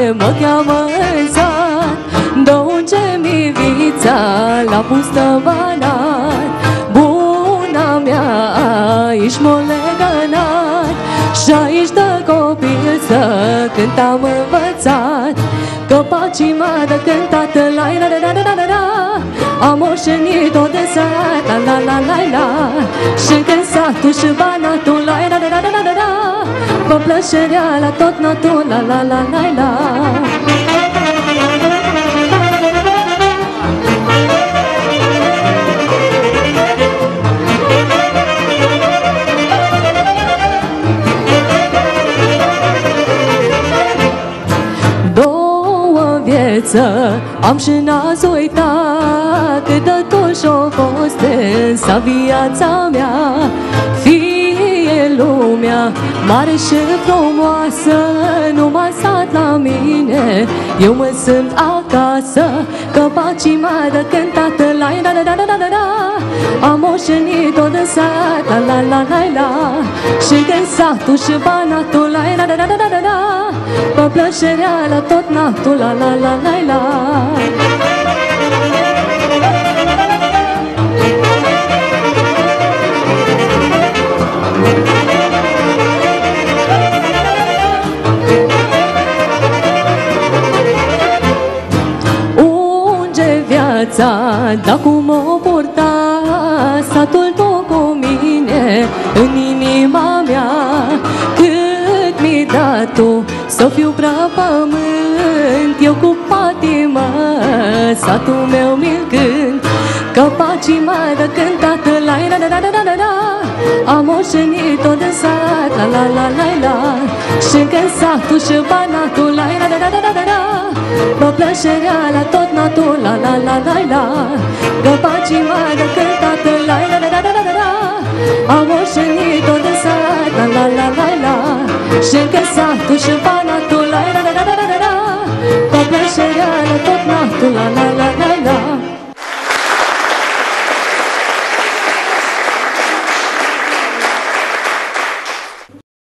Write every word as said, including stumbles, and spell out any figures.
mă cheamă în sat, de-unde mi vița la pustă banat. Buna mea, aici m-o legănat, și aici de copil să cânt am învățat. Că pacii m-a de cântat la la la la la la la. Am moștenit-o de sat, la la la la la. Și când satul și banatul, la la la la la la la. Vă plăcerea la tot natul, la la la la la. Am și n-ați uitat cât de tot și-o fost însă viața mea. Fie lumea mare și frumoasă, nu m-a stat la mine, eu mă simt acasă. Că pacii m-a de cântat la la la la la la la. Am moștenit-o de sat, la la la la la. Și când satul și banatul, la la la la la la la. Vă plăcerea la tot natul, la la la la la. Unde viața, da cum o purta, satul tu cu mine în inima mea. Cât mi-ai dat tu să fiu prea pământ, eu cu patimă satul meu mi-l cânt. Că pacii m-a de cântat la la la la la la la. Am moștenit-o de sat, la la la la la. Și când satul și banatul, la la la la la la la. Vă plăcerea la tot natul, la la la la la. Că pacii m-a de cântat la la la la la la la. Am moștenit-o de sat, la la la la la. Și când satul și banatul, la la la la la la la. Vă plăcerea la tot natul, la la.